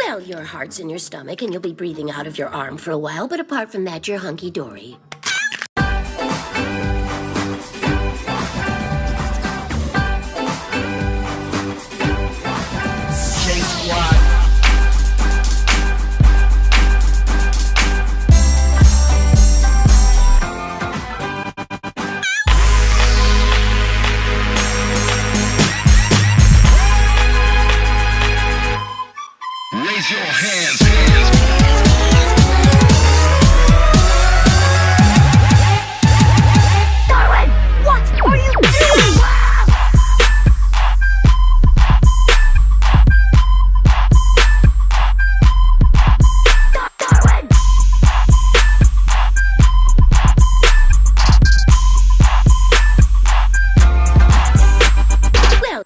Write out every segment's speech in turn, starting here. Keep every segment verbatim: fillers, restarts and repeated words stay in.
Well, your heart's in your stomach and you'll be breathing out of your arm for a while, but apart from that, you're hunky-dory. Raise your hands, hands. Darwin, what are you doing? Darwin! Well,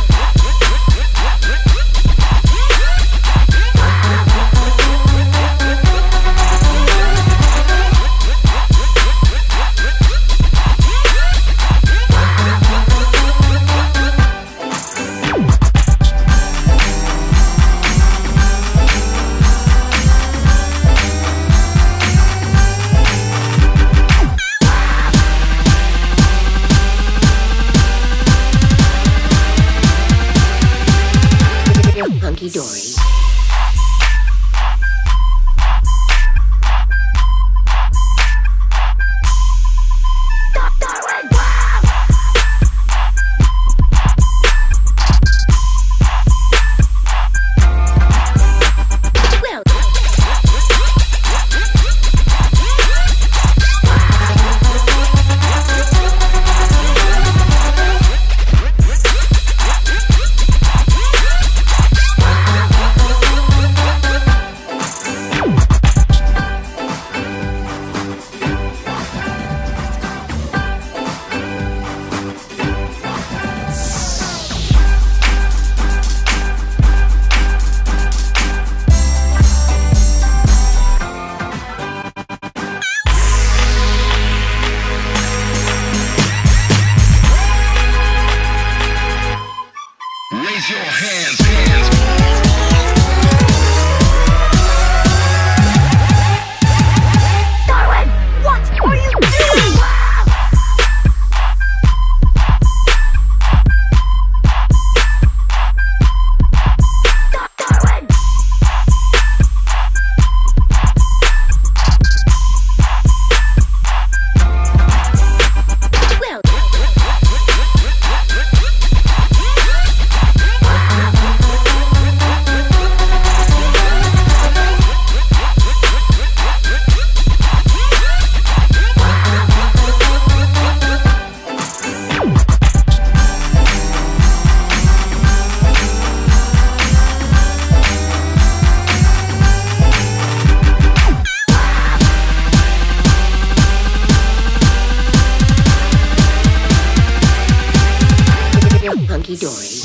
you're hunky-dory. Darwin! Well, Raise your hands, hands. Darwin, what are you doing? Darwin! well, you're hunky-dory.